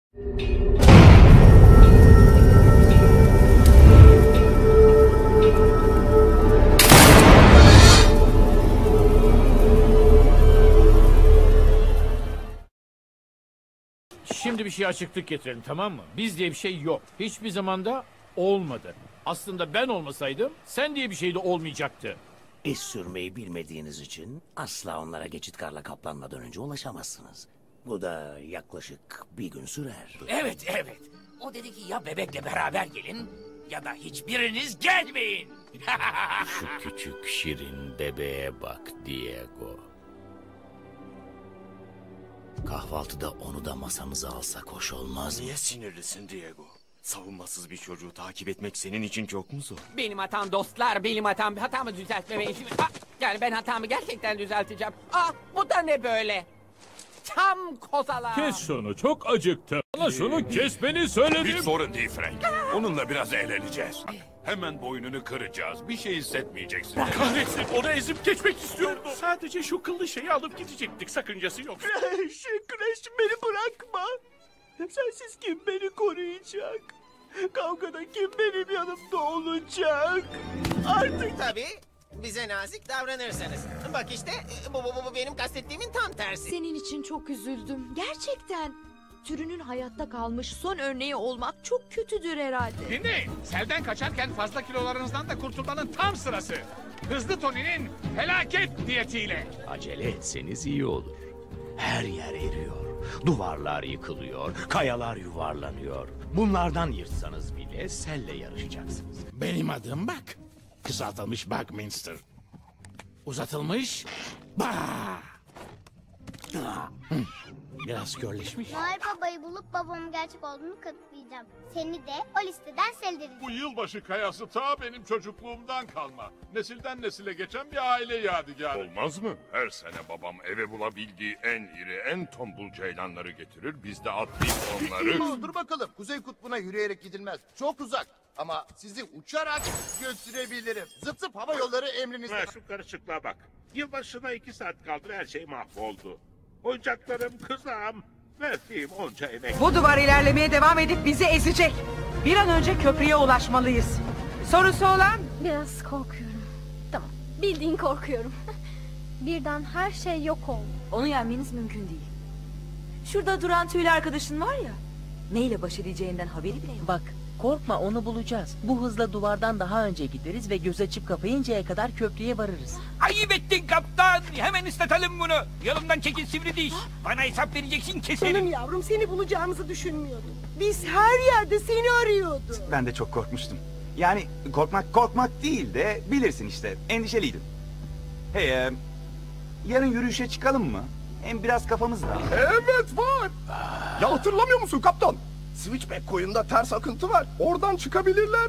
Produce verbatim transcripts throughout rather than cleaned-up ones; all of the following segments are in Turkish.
Şimdi bir şey açıklık getirelim, tamam mı? Biz diye bir şey yok. Hiçbir zamanda olmadı. Aslında ben olmasaydım sen diye bir şey de olmayacaktı. İz sürmeyi bilmediğiniz için asla onlara geçit karla kaplanmadan önce ulaşamazsınız. Bu da yaklaşık bir gün sürer. Evet evet. O dedi ki ya bebekle beraber gelin ya da hiçbiriniz gelmeyin. Şu küçük şirin bebeğe bak Diego. Kahvaltıda onu da masamıza alsak hoş olmaz mı? Niye sinirlisin Diego? Savunmasız bir çocuğu takip etmek senin için çok mu zor? Benim hatam dostlar, benim hatam. Hatamı düzeltmeme işim. Ah, yani ben hatamı gerçekten düzelteceğim. Ah, bu da ne böyle? Tam kozala. Kes şunu, çok acıktı. Bana şunu kesmeni söyledim. Hiç sorun değil Frank. Onunla biraz eğleneceğiz. Hemen boynunu kıracağız. Bir şey hissetmeyeceksin. Kahretsin, onu ezip geçmek istiyordum. Sadece şu kıllı şeyi alıp gidecektik, sakıncası yok. Crash, Crash beni bırakma. Sensiz kim beni koruyacak? Kavgada kim benim yanımda olacak? Artık... Tabii, bize nazik davranırsanız. Bak işte, bu, bu, bu benim kastettiğimin tam tersi. Senin için çok üzüldüm. Gerçekten. Türünün hayatta kalmış son örneği olmak çok kötüdür herhalde. Dinleyin, selden kaçarken fazla kilolarınızdan da kurtulmanın tam sırası. Hızlı Tony'nin felaket diyetiyle. Acele etseniz iyi olur. Her yer eriyor. Duvarlar yıkılıyor, kayalar yuvarlanıyor. Bunlardan yırtsanız bile selle yarışacaksınız. Benim adım Buck. Kısaltılmış Buckminster. Uzatılmış Ba. Biraz körleşmiş. Noel Baba'yı bulup babamın gerçek olduğunu kanıtlayacağım. Seni de o listeden sildireceğim. Bu yılbaşı kayası ta benim çocukluğumdan kalma. Nesilden nesile geçen bir aile yadigarı. Olmaz mı? Her sene babam eve bulabildiği en iri, en tombul ceylanları getirir. Biz de atlayıp onları... Dur bakalım. Kuzey Kutbu'na yürüyerek gidilmez. Çok uzak. Ama sizi uçarak götürebilirim. Zıp zıp hava yolları emrinizde. Ha, şu karışıklığa bak. Yılbaşına iki saat kaldı, her şey mahvoldu. Oyuncaklarım, kızağım, verdiğim onca emek. Bu duvar ilerlemeye devam edip bizi ezecek. Bir an önce köprüye ulaşmalıyız. Sorusu olan? Biraz korkuyorum. Tamam, bildiğin korkuyorum. Birden her şey yok oldu. Onu yenmeniz mümkün değil. Şurada duran tüylü arkadaşın var ya. Neyle baş edeceğinden haberi bile yok. Bak, korkma, onu bulacağız. Bu hızla duvardan daha önce gideriz ve göz açıp kapayıncaya kadar köprüye varırız. Ayıp ettin kaptan. Hemen ıslatalım bunu. Yolumdan çekil sivri diş. Bana hesap vereceksin, keserim. Canım yavrum, seni bulacağımızı düşünmüyordum. Biz her yerde seni arıyorduk. Ben de çok korkmuştum. Yani korkmak korkmak değil de bilirsin işte, endişeliydim. Hey, e, yarın yürüyüşe çıkalım mı? Hem biraz kafamız da. Evet var. Ya hatırlamıyor musun kaptan? Switchback koyunda ters akıntı var. Oradan çıkabilirler.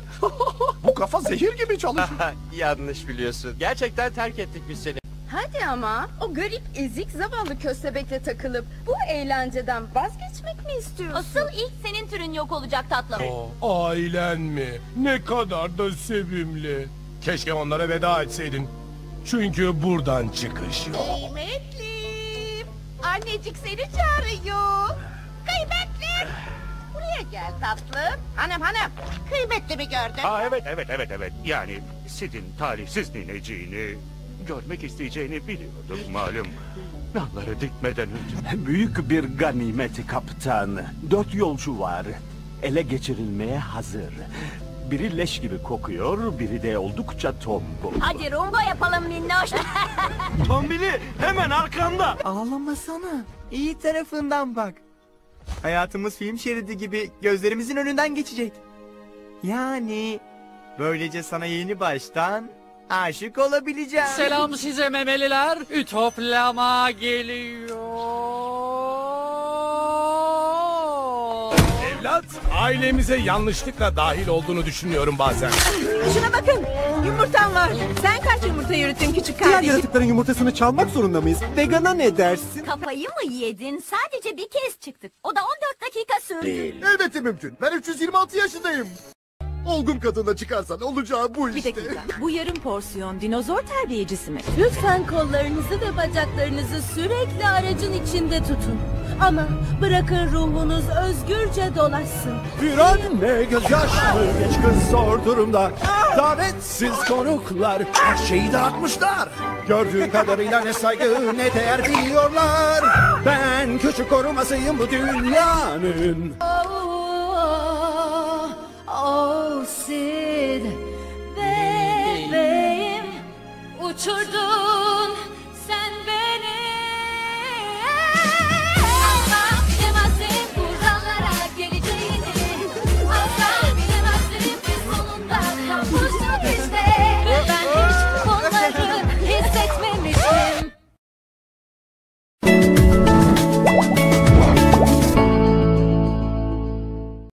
Bu kafa zehir gibi çalışıyor. Yanlış biliyorsun. Gerçekten terk ettik biz seni. Hadi ama o garip ezik zavallı köstebekle takılıp bu eğlenceden vazgeçmek mi istiyorsun? Asıl ilk senin türün yok olacak tatlım. Aa, ailen mi? Ne kadar da sevimli. Keşke onlara veda etseydin. Çünkü buradan çıkış yok. Kıymetlim. Annecik seni çağırıyor. Kıymetlim. Buraya gel tatlım. Hanım hanım. Kıymetli mi gördün? Aa, evet, evet, evet, evet. Yani Sid'in talihsiz nineciğini görmek isteyeceğini biliyordum malum. Nalları dikmeden önce. Büyük bir ganimet kaptan. Dört yolcu var. Ele geçirilmeye hazır. Biri leş gibi kokuyor, biri de oldukça tombul. Hadi rumba yapalım minnoş. Tombili hemen arkanda. Ağlamasana. İyi tarafından bak. Hayatımız film şeridi gibi gözlerimizin önünden geçecek. Yani böylece sana yeni baştan aşık olabileceğim. Selam size memeliler. Ütoplama geliyor. Evlat, ailemize yanlışlıkla dahil olduğunu düşünüyorum bazen. Şuna bakın. Yumurtam var. Sen kaç yumurta yürüttün küçük kardeşim? Diğer yaratıkların yumurtasını çalmak zorunda mıyız? Vegana ne dersin? Kafayı mı yedin? Sadece bir kez çıktık. O da on dört dakika sürdü. Elbette mümkün. Ben üç yüz yirmi altı yaşındayım. Olgun kadınla çıkarsan olacağı bu işte. Bir dakika. Bu yarım porsiyon dinozor terbiyecisi mi? Lütfen kollarınızı ve bacaklarınızı sürekli aracın içinde tutun. Ama bırakın ruhunuz özgürce dolaşsın. Bir anne gözyaşlı genç kız zor durumda. Davetsiz konuklar her şeyi dağıtmışlar. Gördüğüm kadarıyla ne saygı ne değer biliyorlar. Ben küçük korumasıyım bu dünyanın. Oh, oh Sid, bebeğim, uçurdun